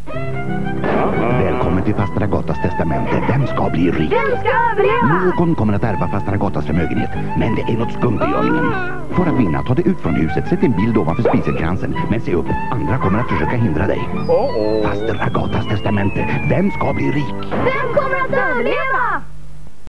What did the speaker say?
Välkommen till faster Agatas testamente. Vem ska bli rik? Vem ska överleva? Någon kommer att ärva faster Agatas förmögenhet. Men det är något skumt i görningen. För att vinna, ta dig ut från huset. Sätt en bild ovanför spiselkransen. Men se upp, andra kommer att försöka hindra dig. Faster Agatas testamente. Vem ska bli rik? Vem kommer att överleva?